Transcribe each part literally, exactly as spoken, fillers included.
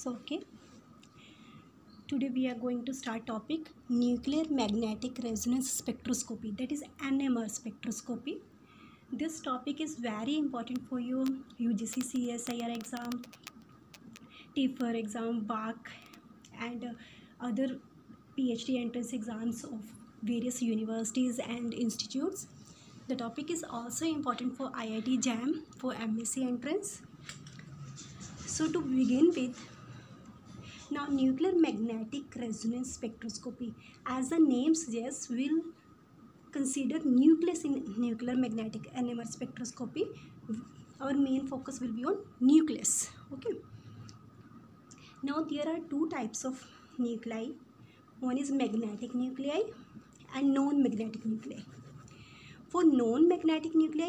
So okay, today we are going to start topic nuclear magnetic resonance spectroscopy, that is N M R spectroscopy. This topic is very important for you U G C C S I R exam, T F R exam, B A C and uh, other PhD entrance exams of various universities and institutes. The topic is also important for I I T JAM for M S c entrance. So to begin with, now nuclear magnetic resonance spectroscopy, as the name suggests, will consider nucleus in nuclear magnetic N M R spectroscopy. Our main focus will be on nucleus. Okay. Now there are two types of nuclei. One is magnetic nuclei and non-magnetic nuclei. For non-magnetic nuclei,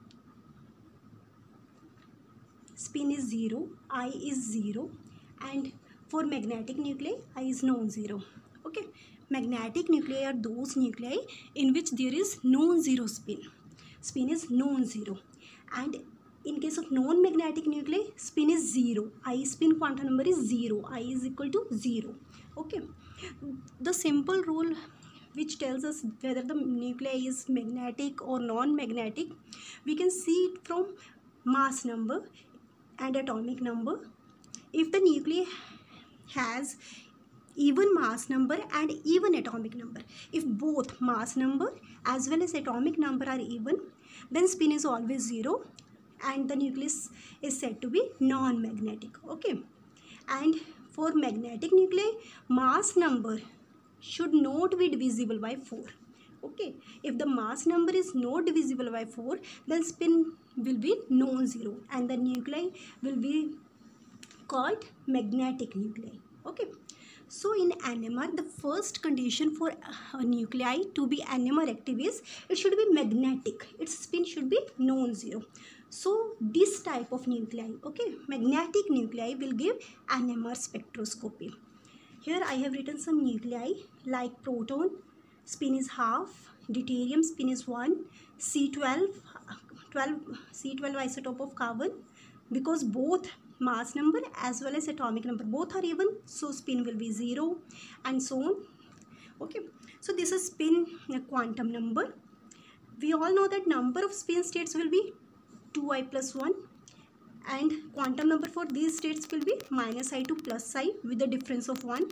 spin is zero, I is zero, and for magnetic nuclei, I is non-zero. Okay, magnetic nuclei are those nuclei in which there is non-zero spin. Spin is non-zero, and in case of non-magnetic nuclei, spin is zero. I spin quantum number is zero. I is equal to zero. Okay, the simple rule which tells us whether the nuclei is magnetic or non-magnetic, we can see it from mass number and atomic number. If the nuclei has even mass number and even atomic number, if both mass number as well as atomic number are even, then spin is always zero and the nucleus is said to be non-magnetic. Okay, and for magnetic nuclei, mass number should not be divisible by four. Okay, if the mass number is not divisible by four, then spin will be non-zero and the nuclei will be called magnetic nuclei. Okay, so in N M R, the first condition for a nuclei to be N M R active is it should be magnetic. Its spin should be non-zero. So this type of nuclei, okay, magnetic nuclei will give N M R spectroscopy. Here I have written some nuclei like proton, spin is half, deuterium spin is one, C twelve, twelve C twelve isotope of carbon, because both mass number as well as atomic number both are even, so spin will be zero, and so on. Okay, so this is spin quantum number. We all know that number of spin states will be two i plus one, and quantum number for these states will be minus i to plus I with the difference of one.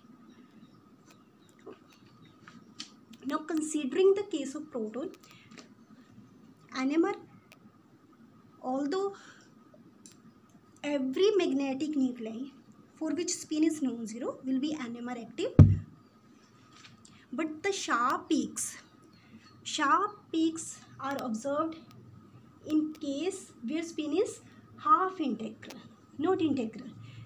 Now considering the case of proton, N M R, although every magnetic nuclei for which spin is non-zero will be N M R active, but the sharp peaks, sharp peaks are observed in case where spin is half integral, not integral.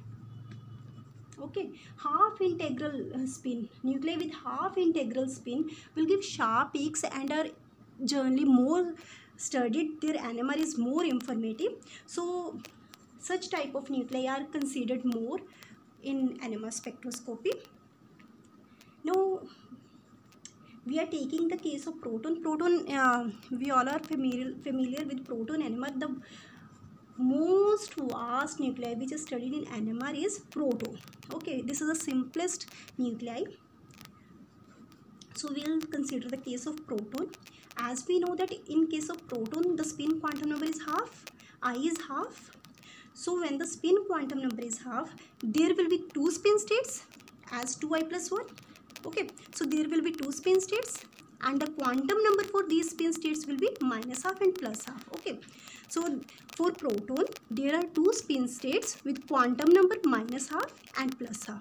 Okay, half integral spin, nuclei with half integral spin will give sharp peaks and are generally more studied. Their N M R is more informative. So such type of nuclei are considered more in N M R spectroscopy. Now we are taking the case of proton. Proton, uh, we all are familiar familiar with proton N M R. The most vast nuclei which is studied in N M R is proton. Okay, this is the simplest nuclei. So we will consider the case of proton. As we know that in case of proton, the spin quantum number is half, I is half. So when the spin quantum number is half, there will be two spin states as two i plus one. Okay, so there will be two spin states and the quantum number for these spin states will be minus half and plus half. Okay, so for proton, there are two spin states with quantum number minus half and plus half.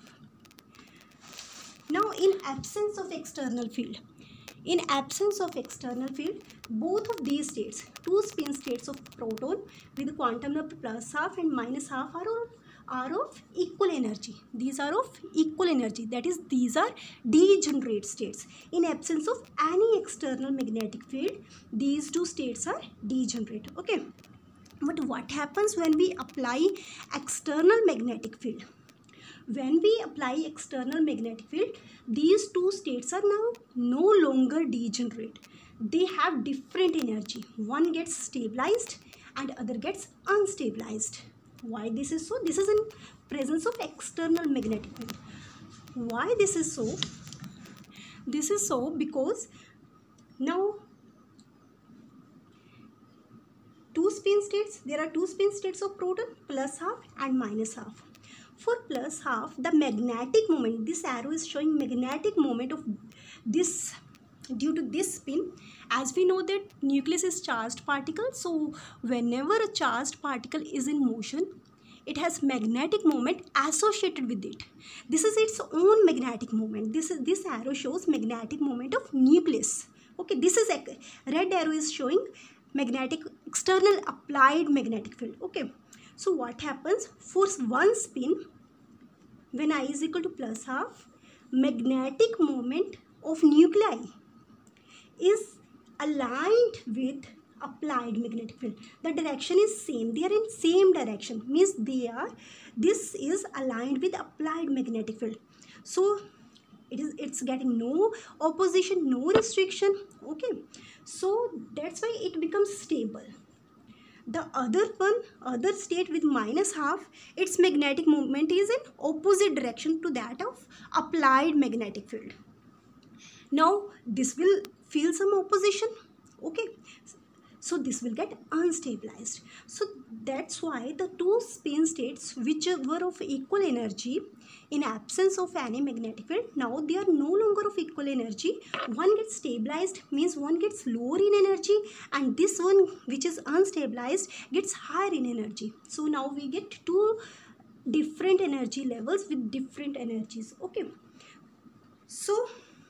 Now in absence of external field, in absence of external field, both of these states, two spin states of proton with quantum number plus half and minus half are of, are of equal energy. These are of equal energy. That is, these are degenerate states. In absence of any external magnetic field, these two states are degenerate. Okay. But what happens when we apply external magnetic field? When we apply external magnetic field, these two states are now no longer degenerate. They have different energy. One gets stabilized and other gets unstabilized. Why this is so? This is in presence of external magnetic field. Why this is so? This is so because now two spin states, there are two spin states of proton, plus half and minus half. For plus half, the magnetic moment, this arrow is showing magnetic moment of this due to this spin. As we know that nucleus is charged particle, so whenever a charged particle is in motion, it has magnetic moment associated with it. This is its own magnetic moment. This is this arrow shows magnetic moment of nucleus. Okay, this is a red arrow is showing magnetic external applied magnetic field. Okay, so what happens for one spin when I is equal to plus half, magnetic moment of nuclei is aligned with applied magnetic field. The direction is same, they are in same direction, means they are, this is aligned with applied magnetic field. So it is it's getting no opposition, no restriction. Okay, so that's why it becomes stable. The other one, other state with minus half, its magnetic moment is in opposite direction to that of applied magnetic field. Now this will feel some opposition. Okay, so this will get unstabilized. So that's why the two spin states which were of equal energy in absence of any magnetic field, now they are no longer of equal energy. One gets stabilized, means one gets lower in energy, and this one which is unstabilized gets higher in energy. So now we get two different energy levels with different energies. Okay, so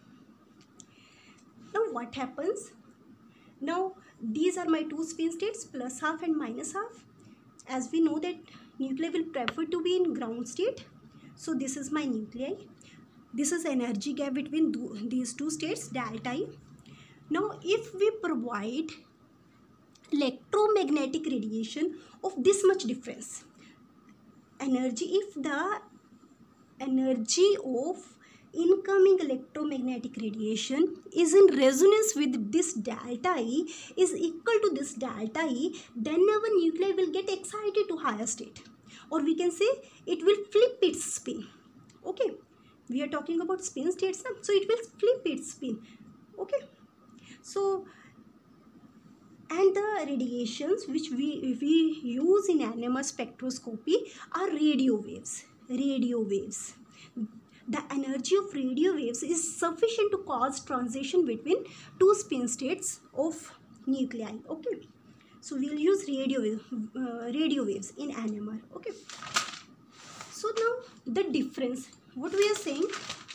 now what happens? Now these are my two spin states, plus half and minus half. As we know that nuclei will prefer to be in ground state, so this is my nuclei. This is energy gap between these two states, delta E. Now if we provide electromagnetic radiation of this much difference, energy, if the energy of incoming electromagnetic radiation is in resonance with this delta E, is equal to this delta E, then our nuclei will get excited to higher state, or we can say it will flip its spin. Okay, we are talking about spin states now, so it will flip its spin. Okay, so and the radiations which we we use in N M R spectroscopy are radio waves. Radio waves. The energy of radio waves is sufficient to cause transition between two spin states of nuclei. Okay, so we'll use radio uh, radio waves in N M R. Okay, so now the difference, what we are saying,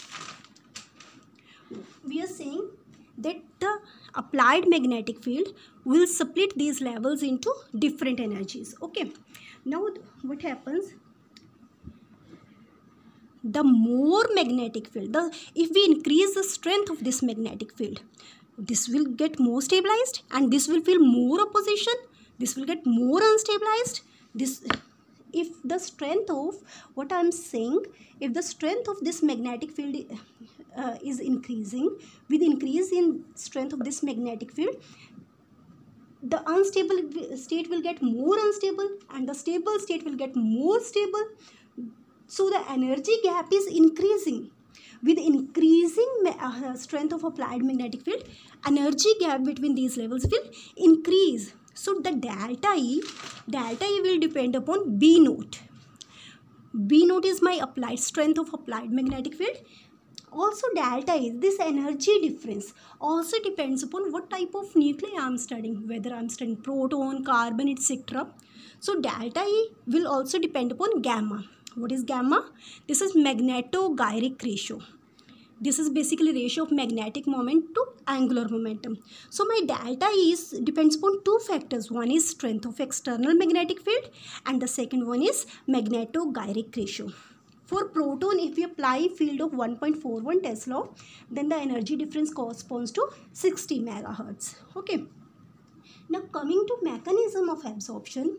we are saying that the applied magnetic field will split these levels into different energies. Okay, now what happens? The more magnetic field, the if we increase the strength of this magnetic field, this will get more stabilized, and this will feel more opposition, this will get more unstabilized. This, if the strength of, what I am saying, if the strength of this magnetic field uh, is increasing, with increase in strength of this magnetic field, the unstable state will get more unstable, and the stable state will get more stable. So the energy gap is increasing. With increasing uh, strength of applied magnetic field, energy gap between these levels will increase. So the delta E, delta E will depend upon B naught. B naught is my applied strength of applied magnetic field. Also delta E, this energy difference also depends upon what type of nuclei I am studying, whether I am studying proton, carbon, et cetera. So delta E will also depend upon gamma. What is gamma? This is magneto-gyric ratio. This is basically ratio of magnetic moment to angular momentum. So my delta E is depends upon two factors. One is strength of external magnetic field, and the second one is magneto-gyric ratio. For proton, if we apply field of one point four one Tesla, then the energy difference corresponds to sixty megahertz. Okay. Now coming to mechanism of absorption.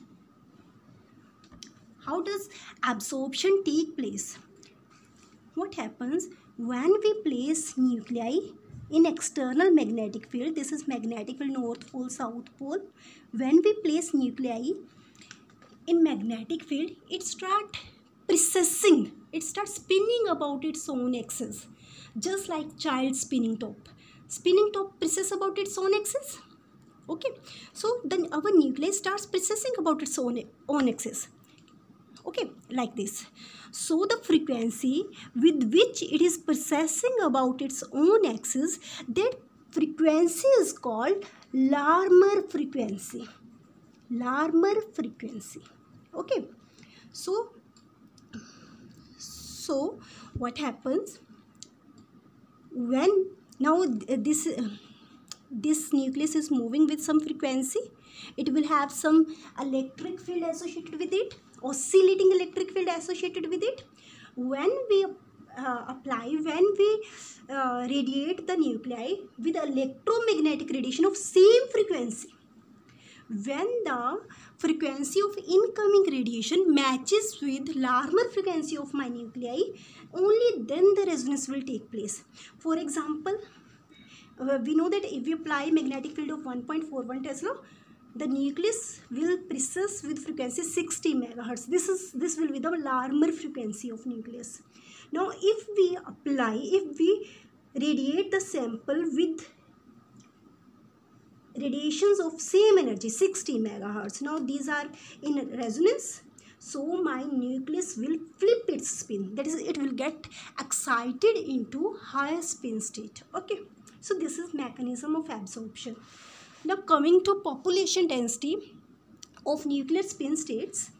How does absorption take place? What happens when we place nuclei in external magnetic field? This is magnetic field, north pole, south pole. When we place nuclei in magnetic field, it start precessing, it starts spinning about its own axis, just like child spinning top. Spinning top precess about its own axis. Okay, so then our nucleus starts precessing about its own own axis. Okay, like this. So the frequency with which it is precessing about its own axis, that frequency is called Larmor frequency. Larmor frequency. Okay, so so what happens when now this this nucleus is moving with some frequency, it will have some electric field associated with it, oscillating electric field associated with it. When we uh, apply, when we uh, radiate the nuclei with electromagnetic radiation of same frequency, when the frequency of incoming radiation matches with Larmor frequency of my nuclei, only then the resonance will take place. For example, uh, we know that if we apply magnetic field of one point four one Tesla, the nucleus will precess with frequency sixty megahertz. This is this will be the Larmor frequency of nucleus. Now, if we apply, if we radiate the sample with radiations of same energy, sixty megahertz. Now these are in resonance, so my nucleus will flip its spin, that is, it will get excited into higher spin state. Okay, so this is mechanism of absorption. Now coming to population density of nuclear spin states,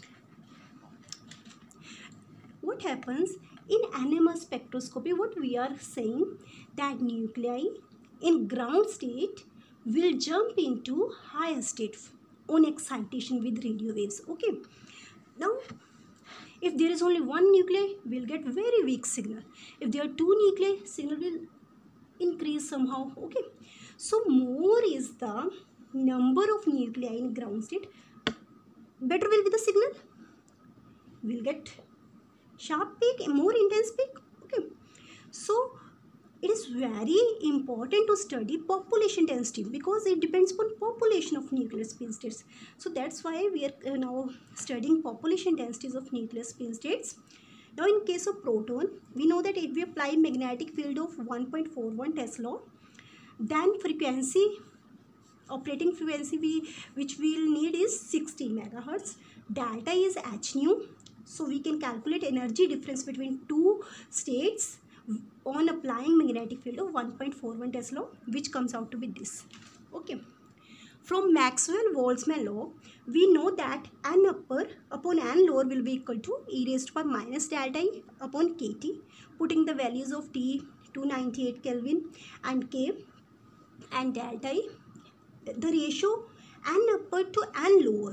what happens in N M R spectroscopy, what we are saying, that nuclei in ground state will jump into higher state on excitation with radio waves. Okay, now if there is only one nuclei, we'll get very weak signal. If there are two nuclei, signal will increase somehow. Okay, so more is the number of nuclei in ground state, better will be the signal. We'll get sharp peak, more intense peak. Okay, so it is very important to study population density because it depends upon population of nuclear spin states. So that's why we are now studying population densities of nuclear spin states. Now in case of proton, we know that if we apply magnetic field of one point four one Tesla, then frequency, operating frequency we which we will need is sixty megahertz. Delta is h nu. So we can calculate energy difference between two states on applying magnetic field of one point four one Tesla, which comes out to be this. Okay, from Maxwell-Boltzmann law, we know that N upper upon N lower will be equal to e raised to power minus delta E upon kT, putting the values of T two ninety-eight Kelvin and K and delta E. The ratio N upper to N lower,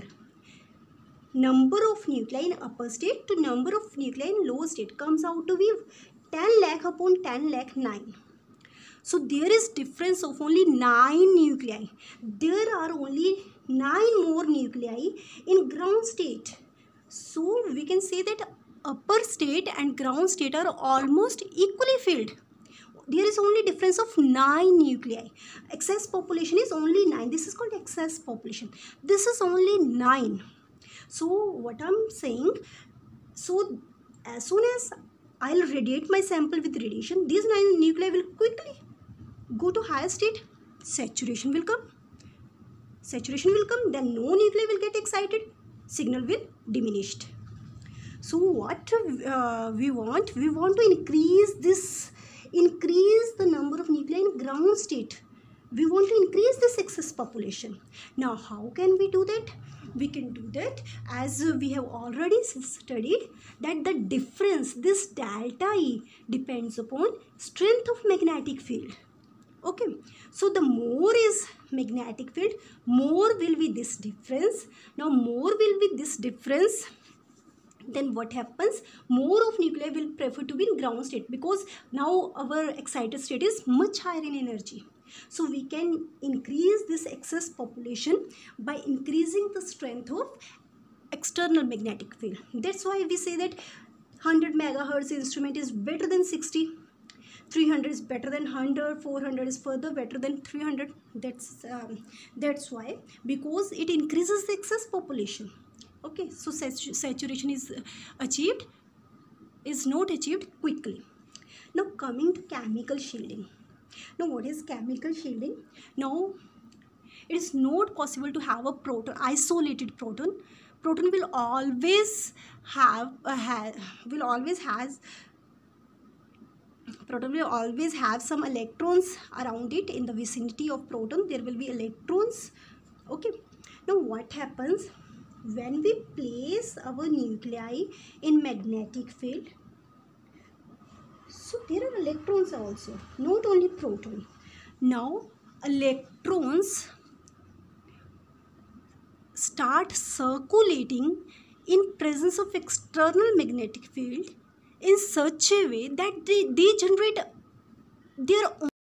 number of nuclei in upper state to number of nuclei in lower state, comes out to be ten lakh upon ten lakh nine. So there is difference of only nine nuclei. There are only nine more nuclei in ground state. So we can say that upper state and ground state are almost equally filled. There is only difference of nine nuclei. Excess population is only nine. This is called excess population. This is only nine. So what I'm saying, so as soon as I'll radiate my sample with radiation, these nine nuclei will quickly go to higher state. Saturation will come. Saturation will come. Then no nuclei will get excited. Signal will diminished. So what uh, we want? We want to increase this, increase the number of nuclei in ground state. We want to increase this excess population. Now how can we do that? We can do that as we have already studied, that the difference, this delta E, depends upon strength of magnetic field. Okay, so the more is magnetic field, more will be this difference. Now more will be this difference. Then what happens? More of nuclei will prefer to be in ground state, because now our excited state is much higher in energy. So we can increase this excess population by increasing the strength of external magnetic field. That's why we say that one hundred megahertz instrument is better than sixty, three hundred is better than one hundred, four hundred is further better than three hundred. That's um, that's why, because it increases the excess population. Okay, so sat- saturation is achieved is not achieved quickly. Now coming to chemical shielding. Now what is chemical shielding? Now it is not possible to have a proton, isolated proton. Proton will always have a ha will always has proton will always have some electrons around it. In the vicinity of proton there will be electrons. Okay, now what happens when we place our nuclei in magnetic field? So there are electrons also, not only proton. Now electrons start circulating in presence of external magnetic field in such a way that they, they generate their own